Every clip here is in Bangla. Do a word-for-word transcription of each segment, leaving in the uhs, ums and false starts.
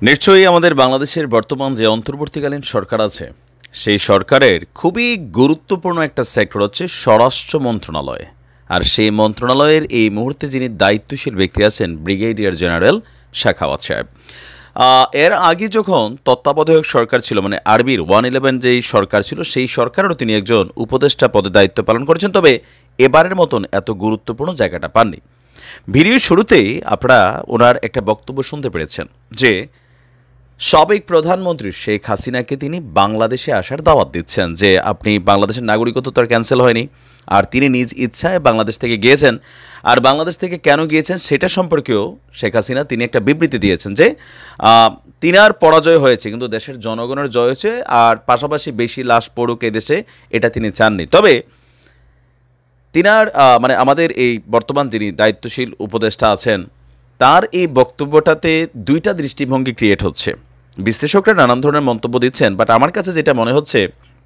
নিশ্চয়ই আমাদের বাংলাদেশের বর্তমান যে অন্তর্বর্তীকালীন সরকার আছে সেই সরকারের খুবই গুরুত্বপূর্ণ একটা সেক্টর হচ্ছে স্বরাষ্ট্র মন্ত্রণালয়। আর সেই মন্ত্রণালয়ের এই মুহূর্তে যিনি দায়িত্বশীল ব্যক্তি আছেন ব্রিগেডিয়ার জেনারেল সাখাওয়াত সাহেব। এর আগে যখন তত্ত্বাবধায়ক সরকার ছিল, মানে আরবির ওয়ান ইলেভেন যেই সরকার ছিল, সেই সরকারেরও তিনি একজন উপদেষ্টা পদে দায়িত্ব পালন করেছেন, তবে এবারের মতন এত গুরুত্বপূর্ণ জায়গাটা পাননি। ভিডিওর শুরুতেই আপনারা ওনার একটা বক্তব্য শুনতে পেরেছেন যে সাবেক প্রধানমন্ত্রী শেখ হাসিনাকে তিনি বাংলাদেশে আসার দাওয়াত দিচ্ছেন, যে আপনি বাংলাদেশের নাগরিকত্ব তো আর ক্যান্সেল হয়নি, আর তিনি নিজ ইচ্ছায় বাংলাদেশ থেকে গিয়েছেন। আর বাংলাদেশ থেকে কেন গিয়েছেন সেটা সম্পর্কেও শেখ হাসিনা তিনি একটা বিবৃতি দিয়েছেন যে তিনার পরাজয় হয়েছে কিন্তু দেশের জনগণের জয় হয়েছে, আর পাশাপাশি বেশি লাশ পড়ুক এই দেশে এটা তিনি চাননি। তবে তিনার মানে আমাদের এই বর্তমান যিনি দায়িত্বশীল উপদেষ্টা আছেন তার এই বক্তব্যটাতে দুইটা দৃষ্টিভঙ্গি ক্রিয়েট হচ্ছে। বিশ্লেষকরা নানান ধরনের মন্তব্য দিচ্ছেন, বাট আমার কাছে যেটা মনে হচ্ছে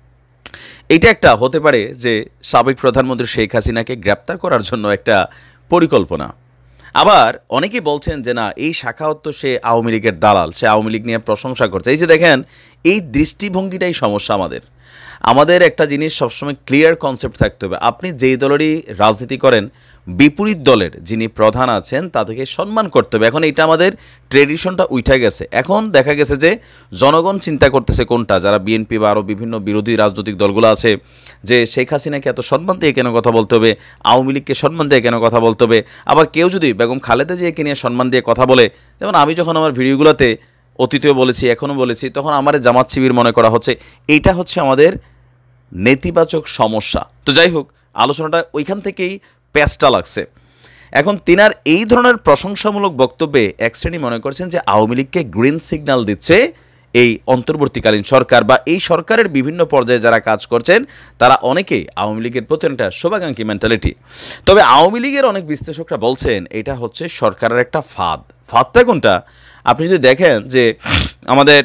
এইটা একটা হতে পারে যে সাবেক প্রধানমন্ত্রী শেখ হাসিনাকে গ্রেপ্তার করার জন্য একটা পরিকল্পনা। আবার অনেকেই বলছেন যে না, এই সাখাওয়াত তো সে আওয়ামী লীগের দালাল, সে আওয়ামী লীগ নিয়ে প্রশংসা করছে। এই যে দেখেন, এই দৃষ্টিভঙ্গিটাই সমস্যা। আমাদের আমাদের একটা জিনিস সবসময় ক্লিয়ার কনসেপ্ট থাকতে হবে, আপনি যেই দলেরই রাজনীতি করেন বিপরীত দলের যিনি প্রধান আছেন তাদেরকে সম্মান করতে হবে। এখন এটা আমাদের ট্রেডিশনটা উঠে গেছে। এখন দেখা গেছে যে জনগণ চিন্তা করতেছে কোনটা, যারা বিএনপি বা আরও বিভিন্ন বিরোধী রাজনৈতিক দলগুলো আছে, যে শেখ হাসিনাকে এত সম্মান দিয়ে কেন কথা বলতে হবে, আওয়ামী লীগকে সম্মান দিয়ে কেন কথা বলতে হবে। আবার কেউ যদি বেগম খালেদা জিয়াকে নিয়ে সম্মান দিয়ে কথা বলে, যেমন আমি যখন আমার ভিডিওগুলোতে অতীতেও বলেছি এখনও বলেছি, তখন আমার জামাত শিবির মনে করা হচ্ছে। এইটা হচ্ছে আমাদের নেতিবাচক সমস্যা। তো যাই হোক, আলোচনাটা ওইখান থেকেই প্যাচটা লাগছে। এখন তিনার এই ধরনের প্রশংসামূলক বক্তব্যে এক শ্রেণী মনে করছেন যে আওয়ামী লীগকে গ্রিন সিগন্যাল দিচ্ছে এই অন্তর্বর্তীকালীন সরকার, বা এই সরকারের বিভিন্ন পর্যায়ে যারা কাজ করছেন তারা অনেকেই আওয়ামী লীগের প্রতি একটা শুভাকাঙ্ক্ষী মেন্টালিটি। তবে আওয়ামী লীগের অনেক বিশ্লেষকরা বলছেন এটা হচ্ছে সরকারের একটা ফাঁদ। ফাঁদটা কোনটা? আপনি যদি দেখেন যে আমাদের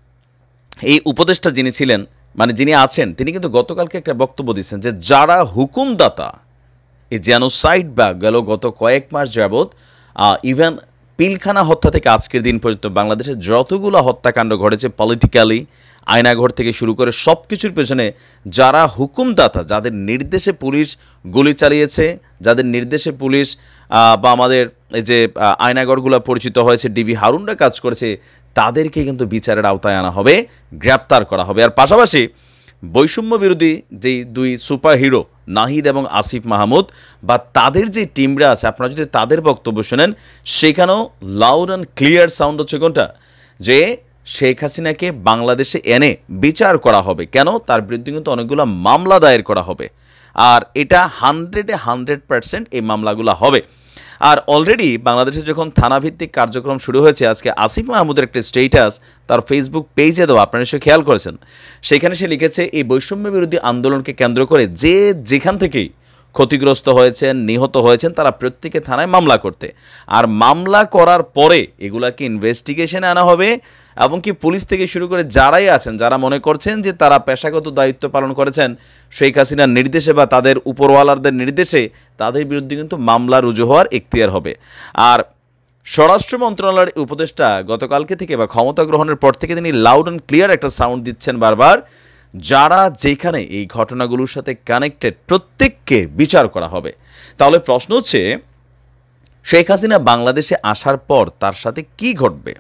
এই উপদেষ্টা যিনি ছিলেন, মানে যিনি আছেন, তিনি কিন্তু গতকালকে একটা বক্তব্য দিচ্ছেন যে যারা হুকুমদাতা, এই জেনোসাইড বা গেল গত কয়েক মাস যাবৎ ইভেন পিলখানা হত্যা থেকে আজকের দিন পর্যন্ত বাংলাদেশে যতগুলো হত্যাকাণ্ড ঘটেছে পলিটিক্যালি, আয়নাঘর থেকে শুরু করে সব কিছুর পেছনে যারা হুকুমদাতা, যাদের নির্দেশে পুলিশ গুলি চালিয়েছে, যাদের নির্দেশে পুলিশ বা আমাদের এই যে আয়নাঘরগুলো পরিচিত হয়েছে ডিবি হারুনরা কাজ করেছে, তাদেরকে কিন্তু বিচারের আওতায় আনা হবে, গ্রেপ্তার করা হবে। আর পাশাপাশি বৈষম্য বিরোধী যেই দুই সুপার হিরো নাহিদ এবং আসিফ মাহমুদ বা তাদের যে টিমরা আছে, আপনারা যদি তাদের বক্তব্য শোনেন সেখানেও লাউড অ্যান্ড ক্লিয়ার সাউন্ড হচ্ছে কোনটা, যে শেখ হাসিনাকে বাংলাদেশে এনে বিচার করা হবে। কেন? তার বিরুদ্ধে কিন্তু অনেকগুলো মামলা দায়ের করা হবে, আর এটা হান্ড্রেডে হান্ড্রেড পার্সেন্ট এই মামলাগুলো হবে। আর অলরেডি বাংলাদেশে যখন থানাভিত্তিক কার্যক্রম শুরু হয়েছে, আজকে আসিফ মাহমুদের একটা স্টেটাস তার ফেসবুক পেজে দেওয়া আপনারা নিশ্চয়ই খেয়াল করেছেন, সেখানে সে লিখেছে এই বৈষম্য বিরোধী আন্দোলনকে কেন্দ্র করে যে যেখান থেকেই ক্ষতিগ্রস্ত হয়েছেন, নিহত হয়েছেন, তারা প্রত্যেকে থানায় মামলা করতে, আর মামলা করার পরে এগুলাকে ইনভেস্টিগেশনে আনা হবে, এবং কি পুলিশ থেকে শুরু করে যারাই আছেন, যারা মনে করছেন যে তারা পেশাগত দায়িত্ব পালন করেছেন শেখ হাসিনার নির্দেশে বা তাদের উপরওয়ালাদের নির্দেশে, তাদের বিরুদ্ধে কিন্তু মামলা রুজু হওয়ার এখতিয়ার হবে। আর স্বরাষ্ট্র মন্ত্রণালয়ের উপদেষ্টা গতকালকে থেকে বা ক্ষমতা গ্রহণের পর থেকে তিনি লাউড অ্যান্ড ক্লিয়ার একটা সাউন্ড দিচ্ছেন বারবার, যারা যেখানে এই ঘটনাগুলোর সাথে কানেক্টেড প্রত্যেককে বিচার করা হবে। তাহলে প্রশ্ন হচ্ছে, শেখ হাসিনা বাংলাদেশে আসার পর তার সাথে কি ঘটবে?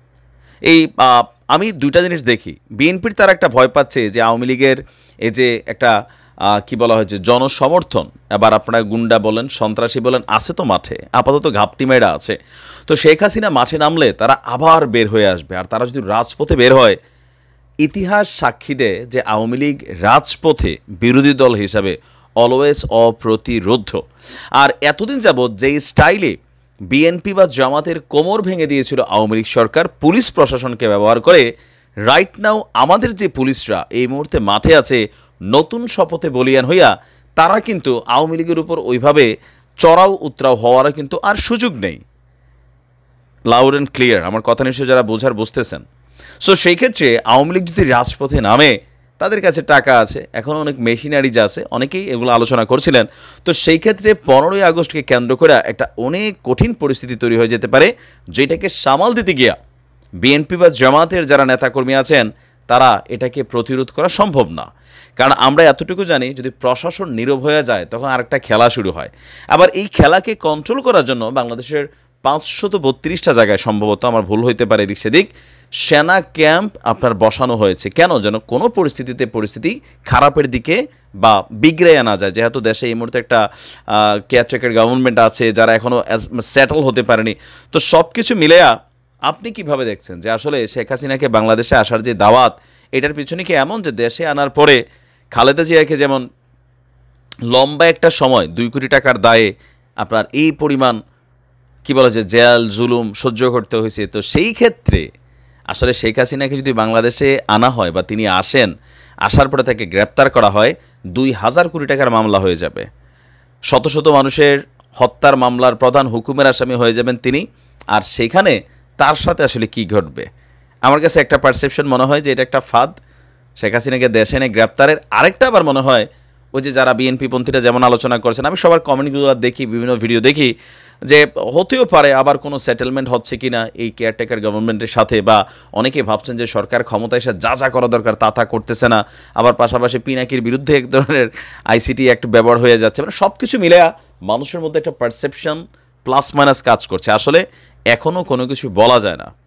এই আমি দুইটা জিনিস দেখি। বিএনপির তারা একটা ভয় পাচ্ছে যে আওয়ামী লীগের এই যে একটা কি বলা হয়েছে জনসমর্থন, এবার আপনারা গুন্ডা বলেন, সন্ত্রাসী বলেন, আছে তো মাঠে, আপাতত ঘাপটি মেয়েরা আছে। তো শেখ হাসিনা মাঠে নামলে তারা আবার বের হয়ে আসবে, আর তারা যদি রাজপথে বের হয়, ইতিহাস সাক্ষী দেয় যে আওয়ামী লীগ রাজপথে বিরোধী দল হিসাবে অলওয়েজ অপ্রতিরোধ্য। আর এতদিন যাবৎ যেই স্টাইলে বিএনপি বা জামাতের কোমর ভেঙে দিয়েছিল আওয়ামী লীগ সরকার পুলিশ প্রশাসনকে ব্যবহার করে, রাইট নাও আমাদের যে পুলিশরা এই মুহূর্তে মাঠে আছে নতুন শপথে বলিয়ান হইয়া, তারা কিন্তু আওয়ামী লীগের উপর ওইভাবে চড়াও উতরাও হওয়ারও কিন্তু আর সুযোগ নেই। লাউড অ্যান্ড ক্লিয়ার আমার কথা নিশ্চয় যারা বোঝার বুঝতেছেন। সো সেই ক্ষেত্রে আওয়ামী লীগ যদি রাজপথে নামে, তাদের কাছে টাকা আছে, এখন অনেক মেশিনারিজ আছে, অনেকেই এগুলো আলোচনা করছিলেন। তো সেই ক্ষেত্রে পনেরোই আগস্টকে কেন্দ্র করে একটা অনেক কঠিন পরিস্থিতি তৈরি হয়ে যেতে পারে, যেটাকে সামাল দিতে গিয়া বিএনপি বা জামাতের যারা নেতাকর্মী আছেন তারা এটাকে প্রতিরোধ করা সম্ভব না। কারণ আমরা এতটুকু জানি, যদি প্রশাসন নীরব হয়ে যায় তখন আরেকটা খেলা শুরু হয়। আবার এই খেলাকে কন্ট্রোল করার জন্য বাংলাদেশের পাঁচশত বত্রিশটা জায়গায়, সম্ভবত আমার ভুল হইতে পারে এদিক সেদিক, সেনা ক্যাম্প আপনার বসানো হয়েছে। কেন? যেন কোনো পরিস্থিতিতে পরিস্থিতি খারাপের দিকে বা বিগড়ে না যায়। যেহেতু দেশে এই মুহূর্তে একটা কেয়ারটেকার গভর্নমেন্ট আছে যারা এখনও সেটেল হতে পারেনি। তো সব কিছু মিলেয়া আপনি কিভাবে দেখছেন যে আসলে শেখ হাসিনাকে বাংলাদেশে আসার যে দাওয়াত, এটার পিছনে কি এমন যে দেশে আনার পরে খালেদা জিয়াকে যেমন লম্বা একটা সময় দুই কোটি টাকার দায়ে আপনার এই পরিমাণ কি বলা যায় জেল জুলুম সহ্য করতে হয়েছে, তো সেই ক্ষেত্রে আসলে শেখ হাসিনাকে যদি বাংলাদেশে আনা হয় বা তিনি আসেন, আসার পরে তাকে গ্রেপ্তার করা হয়, দুই হাজার কোটি টাকার মামলা হয়ে যাবে। শত শত মানুষের হত্যার মামলার প্রধান হুকুমের আসামি হয়ে যাবেন তিনি। আর সেখানে তার সাথে আসলে কি ঘটবে? আমার কাছে একটা পারসেপশন মনে হয় যে এটা একটা ফাঁদ, শেখ হাসিনাকে দেশে এনে গ্রেপ্তারের। আরেকটা আবার মনে হয় ওই যে যারা বিএনপি পন্থীরা যেমন আলোচনা করছেন, আমি সবার কমেন্টগুলো দেখি, বিভিন্ন ভিডিও দেখি, যে হতেও পারে আবার কোনো সেটেলমেন্ট হচ্ছে কি না এই কেয়ারটেকার গভর্নমেন্টের সাথে, বা অনেকে ভাবছেন যে সরকার ক্ষমতায় এসে যা যা করা দরকার তা তা করতেছে না, আবার পাশাপাশি পিনাকির বিরুদ্ধে এক ধরনের আইসিটি অ্যাক্ট ব্যবহার হয়ে যাচ্ছে। মানে সব কিছু মিলে মানুষের মধ্যে একটা পারসেপশন প্লাস মাইনাস কাজ করছে। আসলে এখনও কোনো কিছু বলা যায় না,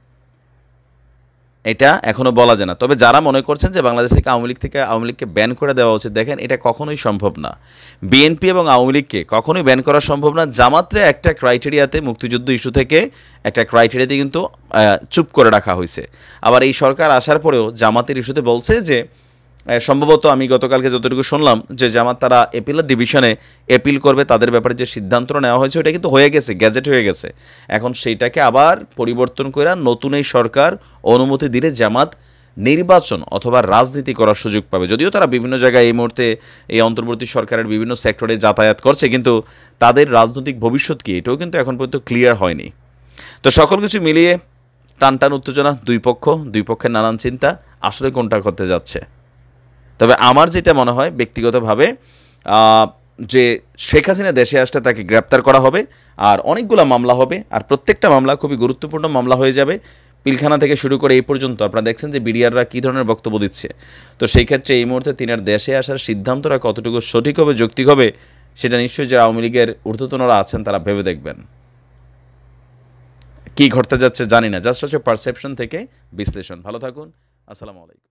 এটা এখনও বলা যায় না। তবে যারা মনে করছেন যে বাংলাদেশ থেকে আওয়ামী লীগ থেকে আওয়ামী লীগকে ব্যান করে দেওয়া উচিত, দেখেন এটা কখনোই সম্ভব না। বিএনপি এবং আওয়ামী লীগকে কখনোই ব্যান করা সম্ভব না। জামাতরে একটা ক্রাইটেরিয়াতে, মুক্তিযুদ্ধ ইস্যু থেকে একটা ক্রাইটেরিয়াতে কিন্তু চুপ করে রাখা হয়েছে। আবার এই সরকার আসার পরেও জামাতের ইস্যুতে বলছে যে সম্ভবত, আমি গতকালকে যতটুকু শুনলাম, যে জামাত তারা এপিলের ডিভিশনে এপিল করবে, তাদের ব্যাপারে যে সিদ্ধান্তটা নেওয়া হয়েছে ওটা কিন্তু হয়ে গেছে, গ্যাজেট হয়ে গেছে। এখন সেইটাকে আবার পরিবর্তন করে নতুন এই সরকার অনুমতি দিলে জামাত নির্বাচন অথবা রাজনীতি করার সুযোগ পাবে। যদিও তারা বিভিন্ন জায়গায় এই মুহূর্তে এই অন্তর্বর্তী সরকারের বিভিন্ন সেক্টরে যাতায়াত করছে, কিন্তু তাদের রাজনৈতিক ভবিষ্যৎ কি এটাও কিন্তু এখন পর্যন্ত ক্লিয়ার হয়নি। তো সকল কিছু মিলিয়ে টান টান উত্তেজনা, দুই পক্ষ দুই পক্ষের নানান চিন্তা, আসলে কোনটা করতে যাচ্ছে। তবে আমার যেটা মনে হয় ব্যক্তিগতভাবে, যে শেখ হাসিনা দেশে আসলে তাকে গ্রেপ্তার করা হবে, আর অনেকগুলো মামলা হবে, আর প্রত্যেকটা মামলা খুবই গুরুত্বপূর্ণ মামলা হয়ে যাবে। পিলখানা থেকে শুরু করে এই পর্যন্ত আপনারা দেখছেন যে বিডিআররা কী ধরনের বক্তব্য দিচ্ছে। তো সেই ক্ষেত্রে এই মুহূর্তে তিনার দেশে আসার সিদ্ধান্তটা কতটুকু সঠিক হবে, যৌক্তিক হবে, সেটা নিশ্চয়ই যারা আওয়ামী লীগের ঊর্ধ্বতনরা আছেন তারা ভেবে দেখবেন। কী ঘটতে যাচ্ছে জানি না, জাস্ট হচ্ছে পারসেপশন থেকে বিশ্লেষণ। ভালো থাকুন, আসসালামু আলাইকুম।